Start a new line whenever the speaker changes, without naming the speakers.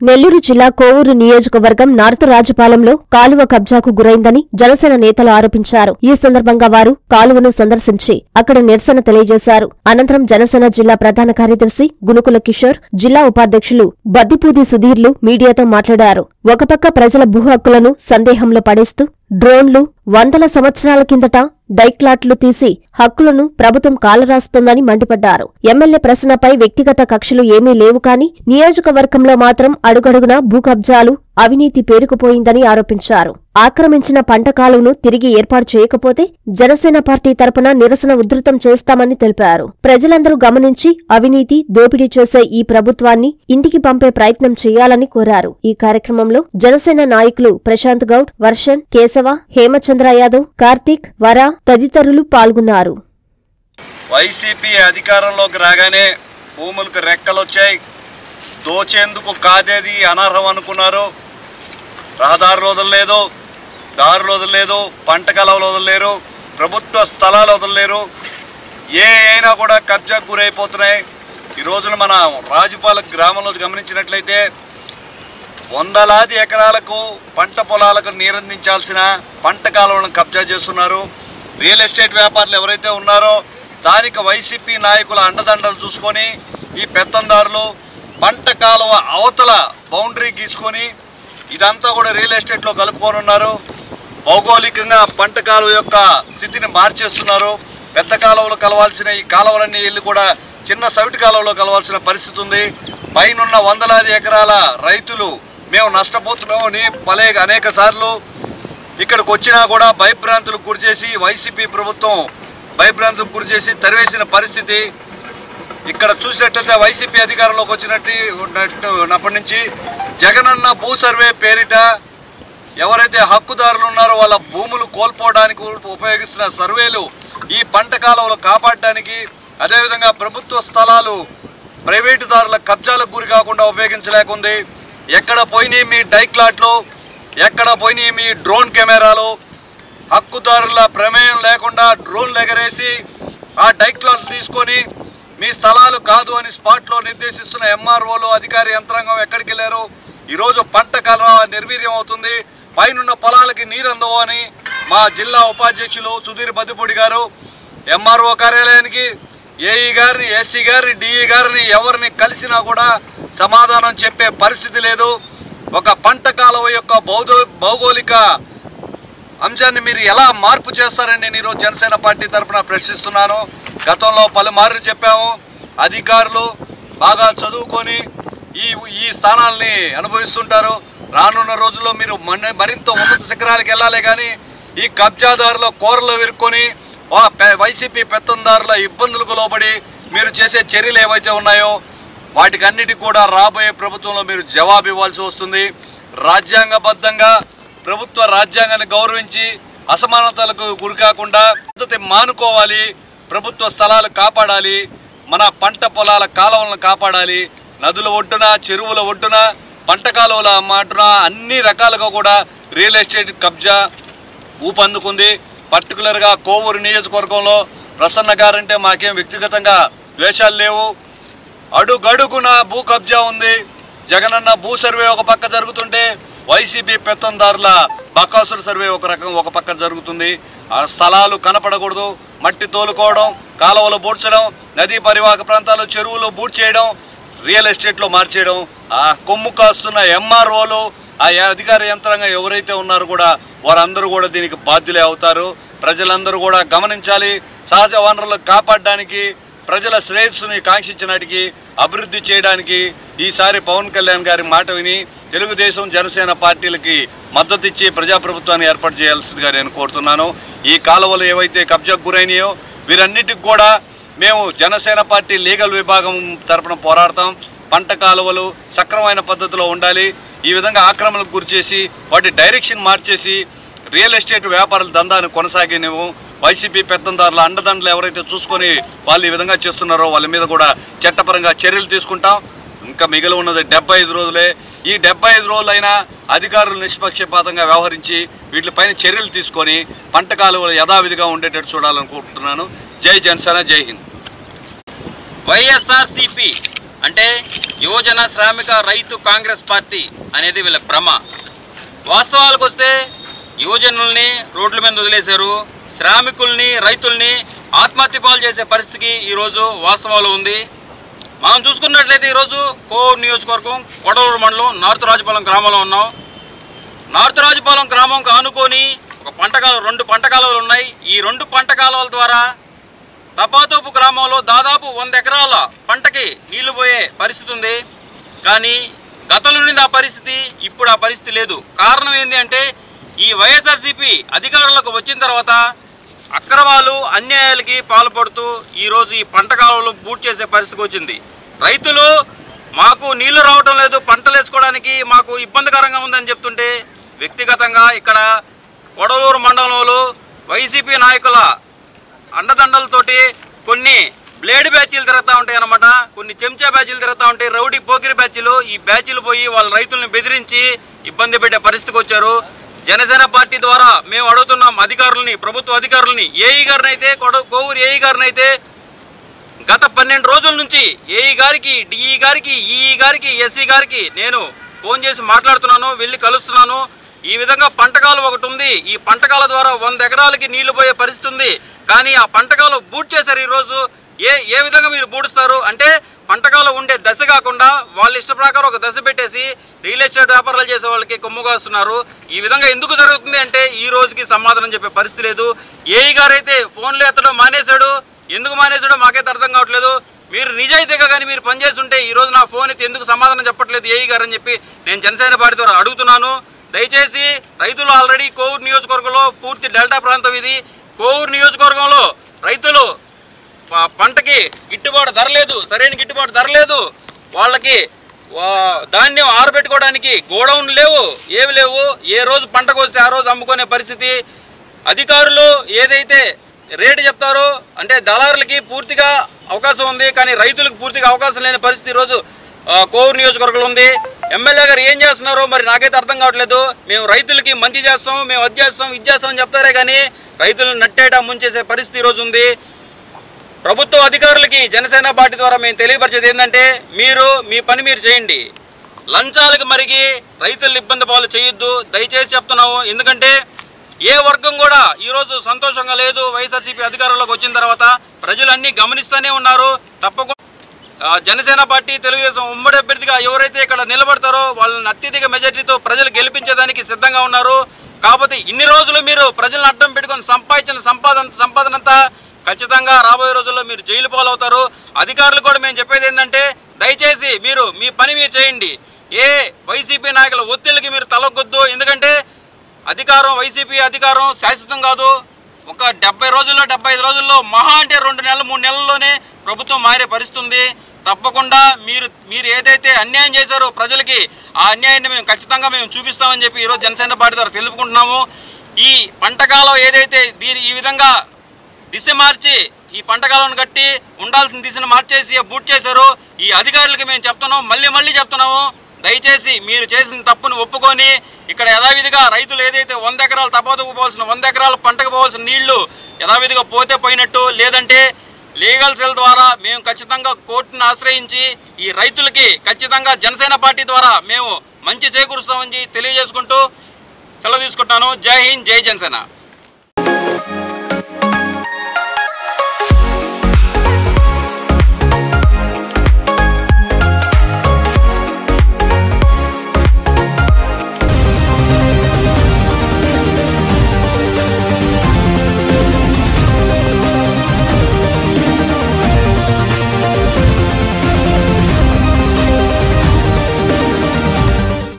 నెల్లూరు జిల్లా కోవూరు నియోజకవర్గం నార్త్ రాజపాలెంలో కాలువ కబ్జాకు గురైందని జనసేన నేతలు ఆరోపించారు. ఈ సందర్భంగా వారు కాలువను సందర్శించి అక్కడ నిరసన తెలియజేశారు. అనంతరం జనసేన జిల్లా ప్రధాన కార్యదర్శి గునుకుల కిషోర్, జిల్లా ఉపాధ్యక్షులు బద్దిపూది సుధీర్లు మీడియాతో మాట్లాడారు. ఒకపక్క ప్రజల భూ హక్కులను సందేహంలో పడేస్తూ డ్రోన్లు, వందల సంవత్సరాల కిందట డైక్లాట్లు తీసి హక్కులను ప్రభుత్వం కాలరాస్తోందని మండిపడ్డారు. ఎమ్మెల్యే ప్రశ్నపై వ్యక్తిగత కక్షలు ఏమీ లేవు కానీ నియోజకవర్గంలో మాత్రం అడుగడుగునా భూ కబ్జాలు, అవినీతి పేరుకుపోయిందని ఆరోపించారు. ఆక్రమించిన పంట కాలువను తిరిగి ఏర్పాటు చేయకపోతే జనసేన పార్టీ తరపున నిరసన ఉధృతం చేస్తామని తెలిపారు. ప్రజలందరూ గమనించి అవినీతి, దోపిడీ చేసే ఈ ప్రభుత్వాన్ని ఇంటికి పంపే ప్రయత్నం చేయాలని కోరారు. ఈ కార్యక్రమంలో జనసేన నాయకులు ప్రశాంత్ గౌడ్, వర్షన్, కేశవ, హేమచంద్ర యాదవ్, కార్తీక్, వరా తదితరులు పాల్గొన్నారు.
వైసీపీ అధికారంలోకి రాగానే భూములకు రెక్కలొచ్చాయి, దోచేందుకు కాదేది అనర్హం అనుకున్నారు. రహదారులు వదలలేదు, దారులు వదలలేదు, పంట కాలువలు వదలలేరు, ప్రభుత్వ స్థలాలు వదలలేరు. ఏ అయినా కూడా కబ్జాకు గురైపోతున్నాయి. ఈ రోజున మన రాజుపాలెం గ్రామంలో గమనించినట్లయితే వందలాది ఎకరాలకు పంట పొలాలకు నీరందించాల్సిన పంట కాలువలను కబ్జా చేస్తున్నారు. రియల్ ఎస్టేట్ వ్యాపారులు ఎవరైతే ఉన్నారో స్థానిక వైసీపీ నాయకుల అండదండలు చూసుకొని ఈ పెత్తందారులు పంట కాలువ అవతల బౌండరీ గీసుకొని ఇదంతా కూడా రియల్ ఎస్టేట్లో కలుపుకొని ఉన్నారు. భౌగోళికంగా పంట కాలువ యొక్క స్థితిని మార్చేస్తున్నారు. పెద్ద కాలువలు కలవాల్సిన ఈ కాలువలన్నీ వెళ్ళి కూడా చిన్న సవిటి కాలువలో కలవాల్సిన పరిస్థితి ఉంది. పైనున్న వందలాది ఎకరాల రైతులు మేము నష్టపోతున్నామని అనేక సార్లు ఇక్కడికి వచ్చినా కూడా భయభ్రాంతులకు గురిచేసి వైసీపీ ప్రభుత్వం భయభ్రాంతులకు గురిచేసి తరివేసిన పరిస్థితి. ఇక్కడ చూసినట్లయితే వైసీపీ అధికారంలోకి వచ్చినప్పటి నుంచి జగనన్న భూ సర్వే పేరిట ఎవరైతే హక్కుదారులు ఉన్నారో వాళ్ళ భూములు కోల్పోవడానికి ఉపయోగిస్తున్న సర్వేలు ఈ పంట కాలువలు కాపాడడానికి, అదేవిధంగా ప్రభుత్వ స్థలాలు ప్రైవేటుదారుల కబ్జాలకు గురి కాకుండా ఉపయోగించలేకుంది. ఎక్కడ పోయినాయి మీ డైక్లాట్లు, ఎక్కడ పోయినాయి మీ డ్రోన్ కెమెరాలు? హక్కుదారుల ప్రమేయం లేకుండా డ్రోన్లు ఎగరేసి ఆ డైక్లాట్లు తీసుకొని మీ స్థలాలు కాదు అని స్పాట్లో నిర్దేశిస్తున్న ఎంఆర్ఓలు, అధికారి యంత్రాంగం ఎక్కడికి వెళ్ళారు? ఈరోజు పంట కాలువ నిర్వీర్యం అవుతుంది. పైనున్న పొలాలకి నీరు అందవు అని మా జిల్లా ఉపాధ్యక్షులు సుధీర్ బద్దిపూడి గారు ఎంఆర్ఓ కార్యాలయానికి, ఏఈ గారిని, ఎస్సీ గారిని, డిఈ గారిని ఎవరిని కలిసినా కూడా సమాధానం చెప్పే పరిస్థితి లేదు. ఒక పంట కాలువ యొక్క భౌగోళిక అంశాన్ని మీరు ఎలా మార్పు చేస్తారని నేను ఈరోజు జనసేన పార్టీ తరఫున ప్రశ్నిస్తున్నాను. గతంలో పలుమార్లు చెప్పాము, అధికారులు బాగా చదువుకొని ఈ స్థానాల్ని అనుభవిస్తుంటారు. రానున్న రోజుల్లో మీరు మరింత ఉన్నత శిఖరాలకు వెళ్ళాలి కానీ ఈ కబ్జాదారుల కోరలో విరుక్కొని వైసీపీ పెత్తందారుల ఇబ్బందులకు లోబడి మీరు చేసే చర్యలు ఏవైతే ఉన్నాయో వాటికి అన్నిటికీ కూడా రాబోయే ప్రభుత్వంలో మీరు జవాబు ఇవ్వాల్సి వస్తుంది. రాజ్యాంగబద్ధంగా ప్రభుత్వ రాజ్యాంగాన్ని గౌరవించి అసమానతలకు గురి కాకుండా పద్ధతి మానుకోవాలి. ప్రభుత్వ స్థలాలు కాపాడాలి, మన పంట పొలాల కాలువలను కాపాడాలి. నదుల ఒడ్డున, చెరువుల ఒడ్డున, పంట కాలువల మాటున అన్ని రకాలుగా కూడా రియల్ ఎస్టేట్ కబ్జా ఊపందుకుంది. పర్టికులర్గా కోవూరు నియోజకవర్గంలో ప్రసన్న గారంటే మాకేం వ్యక్తిగతంగా ద్వేషాలు లేవు. అడుగడుగున భూ కబ్జా ఉంది. జగనన్న భూ సర్వే ఒక పక్క జరుగుతుంటే వైసీపీ పెత్తందారుల బకాసుర సర్వే ఒక పక్క జరుగుతుంది. ఆ స్థలాలు కనపడకూడదు, మట్టి తోలుకోవడం, కాలువలు బూడ్చడం, నదీ పరివాహక ప్రాంతాలు చెరువులు బూడ్ చేయడం, రియల్ ఎస్టేట్లో మార్చేయడం, ఆ కొమ్ము కాస్తున్న ఎంఆర్ఓలు, ఆ అధికార యంత్రాంగం ఎవరైతే ఉన్నారో కూడా వారందరూ కూడా దీనికి బాధ్యులే అవుతారు. ప్రజలందరూ కూడా గమనించాలి. సహజ వనరులను కాపాడడానికి, ప్రజల శ్రేయస్సుని కాంక్షించినటికి, అభివృద్ధి చేయడానికి ఈసారి పవన్ కళ్యాణ్ గారి మాట విని తెలుగుదేశం, జనసేన పార్టీలకి మద్దతు ఇచ్చి ప్రజాప్రభుత్వాన్ని ఏర్పాటు చేయాల్సిందిగా నేను కోరుతున్నాను. ఈ కాలువలు ఏవైతే కబ్జాకు గురైనాయో వీరన్నిటికి కూడా మేము జనసేన పార్టీ లీగల్ విభాగం తరపున పోరాడతాం. పంట కాలువలు సక్రమమైన పద్ధతిలో ఉండాలి. ఈ విధంగా ఆక్రమణకు గురిచేసి వాటి డైరెక్షన్ మార్చేసి రియల్ ఎస్టేట్ వ్యాపారుల దందాన్ని కొనసాగినవు. వైసీపీ పెత్తందారుల అండదండలు ఎవరైతే చూసుకొని వాళ్ళు ఈ విధంగా చేస్తున్నారో వాళ్ళ మీద కూడా చట్టపరంగా చర్యలు తీసుకుంటాం. ఇంకా మిగిలి ఉన్నది 75 రోజులే. ఈ 75 రోజులైనా అధికారులు నిష్పక్షపాతంగా వ్యవహరించి వీటిపైన చర్యలు తీసుకొని పంట కాలువలు యథావిధిగా ఉండేటట్టు చూడాలనుకుంటున్నాను. జై జనసేన, జై హింద్.
వైఎస్ఆర్సీపీ అంటే యువజన శ్రామిక రైతు కాంగ్రెస్ పార్టీ అనేది వీళ్ళ భ్రమ. వాస్తవాలకు వస్తే యువజనుల్ని రోడ్ల మీద వదిలేశారు, శ్రామికుల్ని రైతుల్ని ఆత్మహత్య పాలు చేసే పరిస్థితికి ఈరోజు వాస్తవాలు ఉంది. మనం చూసుకున్నట్లయితే ఈరోజు కోవూరు నియోజకవర్గం కొడవలూరు మండలం నార్త్ రాజుపాలెం గ్రామంలో ఉన్నాం. నార్త్ రాజుపాలెం గ్రామంకి ఆనుకొని ఒక పంటకాలం 2 పంటకాలాలు ఉన్నాయి. ఈ 2 పంటకాలాల ద్వారా తపాతోపు గ్రామంలో దాదాపు 100 ఎకరాల పంటకి నీళ్లు పోయే పరిస్థితి ఉంది. కానీ గతంలో నుండి ఆ పరిస్థితి, ఇప్పుడు ఆ పరిస్థితి లేదు. కారణం ఏంటి అంటే ఈ వైఎస్ఆర్సీపీ అధికారంలోకి వచ్చిన తర్వాత అక్రమాలు అన్యాయాలకి పాల్పడుతూ ఈరోజు ఈ పంట కాలంలో బూట్ చేసే పరిస్థితికి వచ్చింది. రైతులు మాకు నీళ్లు రావడం లేదు, పంటలు వేసుకోవడానికి మాకు ఇబ్బందికరంగా ఉందని చెప్తుంటే వ్యక్తిగతంగా ఇక్కడ కొడవలూరు మండలంలో వైసీపీ నాయకుల అండదండలతోటి కొన్ని బ్లేడ్ బ్యాచీలు తిరుగుతూ ఉంటాయి అన్నమాట, కొన్ని చెంచా బ్యాచీలు తిరుగుతూ ఉంటాయి, రౌడీ పోకిరి బ్యాచీలు. ఈ బ్యాచీలు పోయి వాళ్ళ రైతులను బెదిరించి ఇబ్బంది పెట్టే పరిస్థితికి వచ్చారు. జనసేన పార్టీ ద్వారా మేము అడుగుతున్నాం అధికారులని, ప్రభుత్వ అధికారులని, ఏఈ గారిని అయితే కోవూరు ఏఈ గారిని అయితే గత 12 రోజుల నుంచి ఏఈ గారికి, డిఈ గారికి, ఈఈ గారికి, ఎస్సీ గారికి నేను ఫోన్ చేసి మాట్లాడుతున్నాను, వెళ్ళి కలుస్తున్నాను. ఈ విధంగా పంటకాలు ఒకటి ఉంది, ఈ పంటకాల ద్వారా 100 ఎకరాలకి నీళ్లు పోయే పరిస్థితి ఉంది. కానీ ఆ పంటకాలు బూట్ చేశారు. ఈరోజు ఏ విధంగా మీరు బూడుస్తారు అంటే పంటకాలు ఉండే దశ కాకుండా వాళ్ళ ఇష్ట ప్రకారం ఒక దశ పెట్టేసి రియల్ ఎస్టేట్ వ్యాపారాలు చేసే వాళ్ళకి కొమ్ముగా వస్తున్నారు. ఈ విధంగా ఎందుకు జరుగుతుంది అంటే ఈ రోజుకి సమాధానం చెప్పే పరిస్థితి లేదు. ఏఈ గారు అయితే ఫోన్లు ఎత్తడం మానేశాడు. ఎందుకు మానేశాడో మాకైతే అర్థం కావట్లేదు. మీరు నిజాయితీగా కానీ మీరు పనిచేస్తుంటే ఈరోజు నా ఫోన్ అయితే ఎందుకు సమాధానం చెప్పట్లేదు ఏఈ గారు అని చెప్పి నేను జనసేన పార్టీ ద్వారా అడుగుతున్నాను. దయచేసి రైతులు ఆల్రెడీ కోవూరు నియోజకవర్గంలో పూర్తి డెల్టా ప్రాంతం ఇది. కోవూరు నియోజకవర్గంలో రైతులు పంటకి గిట్టుబాటు ధర లేదు, సరైన గిట్టుబాటు ధర లేదు. వాళ్ళకి ధాన్యం ఆరబెట్టుకోవడానికి గోడౌన్లు లేవు, ఏవి లేవు. ఏ రోజు పంటకు వస్తే ఆ రోజు అమ్ముకునే పరిస్థితి. అధికారులు ఏదైతే రేటు చెప్తారో అంటే దళారులకి పూర్తిగా అవకాశం ఉంది, కానీ రైతులకు పూర్తిగా అవకాశం లేని పరిస్థితి ఈరోజు కోవూరు నియోజకవర్గంలో ఉంది. ఎమ్మెల్యే గారు ఏం చేస్తున్నారో మరి నాకైతే అర్థం కావట్లేదు. మేము రైతులకి మంచి చేస్తాం, మేము అది చేస్తాం, ఇది చేస్తాం అని చెప్తారే కానీ రైతులను నట్టేట ముంచేసే పరిస్థితి ఈరోజు ఉంది. ప్రభుత్వ అధికారులకి జనసేన పార్టీ ద్వారా మేము తెలియపరిచేది ఏంటంటే మీరు మీ పని మీరు చేయండి, లంచాలకు మరిగి రైతులను ఇబ్బంది పాలు చేయొద్దు దయచేసి చెప్తున్నాము. ఎందుకంటే ఏ వర్గం కూడా ఈరోజు సంతోషంగా లేదు. వైఎస్ఆర్సీపీ అధికారంలోకి వచ్చిన తర్వాత ప్రజలు అన్నీ గమనిస్తూనే ఉన్నారు. తప్పకుండా జనసేన పార్టీ తెలుగుదేశం ఉమ్మడి అభ్యర్థిగా ఎవరైతే ఇక్కడ నిలబడతారో వాళ్ళని అత్యధిక మెజార్టీతో ప్రజలు గెలిపించేదానికి సిద్ధంగా ఉన్నారు. కాకపోతే ఇన్ని రోజులు మీరు ప్రజలను అడ్డం పెట్టుకొని సంపాదించిన సంపాదనంతా ఖచ్చితంగా రాబోయే రోజుల్లో మీరు జైలు పాలవుతారు. అధికారులు కూడా మేము చెప్పేది ఏంటంటే దయచేసి మీరు మీ పని మీరు చేయండి. ఏ వైసీపీ నాయకుల ఒత్తిళ్ళకి మీరు తలొగ్గొద్దు. ఎందుకంటే అధికారం వైసీపీ అధికారం శాశ్వతం కాదు. ఒక 70 రోజుల్లో 75 రోజుల్లో మహా అంటే 2 నెలలు 3 నెలల్లోనే ప్రభుత్వం మారే పరిస్థితి. తప్పకుండా మీరు ఏదైతే అన్యాయం చేశారో ప్రజలకి ఆ అన్యాయాన్ని మేము ఖచ్చితంగా మేము చూపిస్తామని చెప్పి ఈరోజు జనసేన పార్టీ ద్వారా తెలుపుకుంటున్నాము. ఈ పంటకాలం ఏదైతే ఈ విధంగా దిశ మార్చి ఈ పంటకాలను కట్టి ఉండాల్సిన దిశను మార్చేసి బూట్ చేశారో ఈ అధికారులకి మేము చెప్తున్నాం, మళ్ళీ చెప్తున్నాము. దయచేసి మీరు చేసిన తప్పును ఒప్పుకొని ఇక్కడ యథావిధిగా రైతులు ఏదైతే 100 ఎకరాలు తపాతకు పోవాల్సిన 100 ఎకరాలు పంటకు పోవాల్సిన నీళ్లు యథావిధిగా పోతే పోయినట్టు, లేదంటే లీగల్ సెల్ ద్వారా మేము ఖచ్చితంగా కోర్టును ఆశ్రయించి ఈ రైతులకి ఖచ్చితంగా జనసేన పార్టీ ద్వారా మేము మంచి చేకూరుస్తామని తెలియజేసుకుంటూ సెలవు తీసుకుంటాను. జై హింద్, జై జనసేన.